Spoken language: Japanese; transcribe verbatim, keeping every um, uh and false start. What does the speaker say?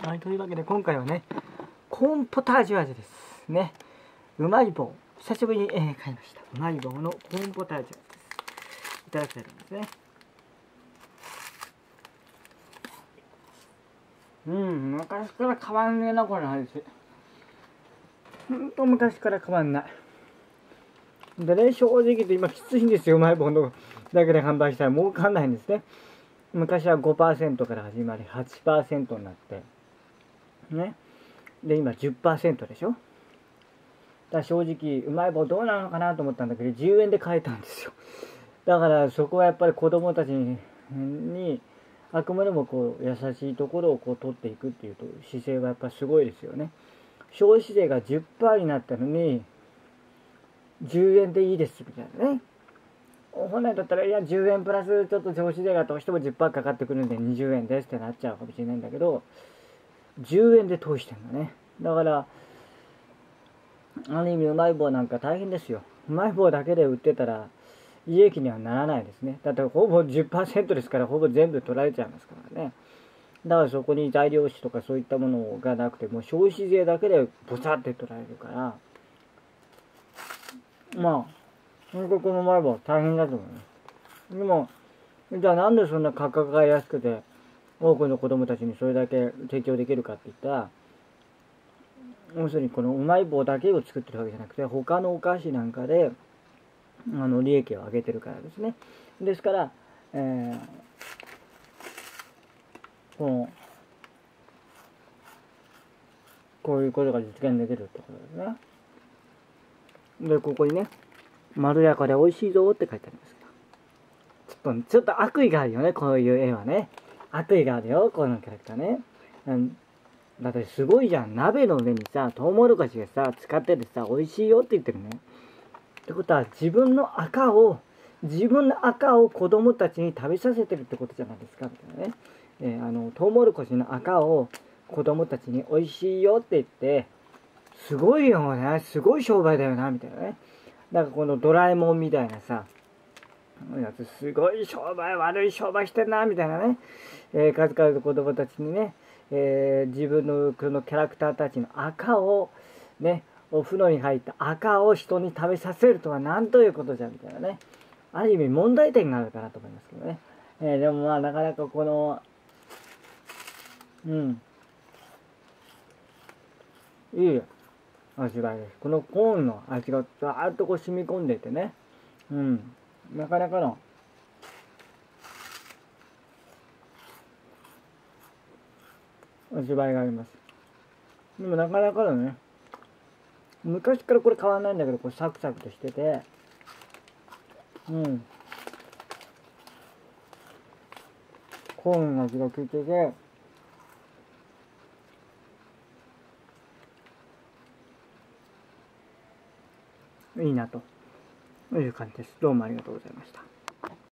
はい、というわけで今回はね、コーンポタージュ味ですね。うまい棒、久しぶりに、えー、買いました。うまい棒のコーンポタージュ味です。いただきたいと思いますね。うん、昔から変わんねえな、これ味。ほんと昔から変わんない。でね、正直言って今きついんですよ、うまい棒のだけで販売したら儲かんないんですね。昔は ごパーセント から始まり はちパーセント になって、ね。で、今 じゅっパーセント でしょ。だ正直、うまい棒どうなのかなと思ったんだけど、じゅうえんで買えたんですよ。だからそこはやっぱり子供たちに、にあくまでもこう優しいところをこう取っていくっていうと姿勢はやっぱすごいですよね。消費税が じゅっパーセント になったのに、じゅうえんでいいですみたいなね。本来だったら、いや、じゅうえんプラスちょっと消費税がどうしても じゅっパーセント かかってくるんでにじゅうえんですってなっちゃうかもしれないんだけど、じゅうえんで通してんだね。だから、ある意味うまい棒なんか大変ですよ。うまい棒だけで売ってたら、利益にはならないですね。だってほぼ じゅっパーセント ですから、ほぼ全部取られちゃいますからね。だからそこに材料費とかそういったものがなくて、もう消費税だけでボサって取られるから、まあ、本当このうまい棒大変だと思います。でも、じゃあなんでそんな価格が安くて、多くの子供たちにそれだけ提供できるかって言ったら、要するにこのうまい棒だけを作ってるわけじゃなくて、他のお菓子なんかで、あの利益を上げてるからですね。ですから、えー、このこういうことが実現できるってことですね。で、ここにね、まろやかで美味しいぞって書いてありますけど、ちょっと、ちょっと悪意があるよね、こういう絵はね。悪意があるよ、このキャラクターね。うん、だってすごいじゃん。鍋の上にさ、トウモロコシがさ、使っててさ、美味しいよって言ってるね。ってことは、自分の赤を、自分の赤を子供たちに食べさせてるってことじゃないですか、みたいなね。えー、あの、トウモロコシの赤を子供たちに美味しいよって言って、すごいよね。すごい商売だよな、みたいなね。なんかこのドラえもんみたいなさ、やつすごい商売、悪い商売してんな、みたいなね。えー、数々の子供たちにね、えー、自分のこのキャラクターたちの赤を、ね、お風呂に入った赤を人に食べさせるとは何ということじゃ、みたいなね。ある意味問題点があるかなと思いますけどね。えー、でもまあなかなかこの、うん、いい味わいです。このコーンの味がザーッとこう染み込んでてね、うん、なかなかの味わいがあります。でもなかなかのね、昔からこれ変わらないんだけど、こうサクサクとしてて、うん、コーンの味が効いてて、いいなという感じです。どうもありがとうございました。